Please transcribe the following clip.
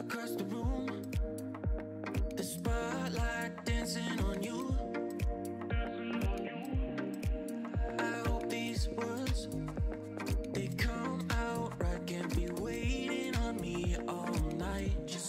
across the room, the spotlight dancing on you. I hope these words, they come out right. Can't be waiting on me all night. Just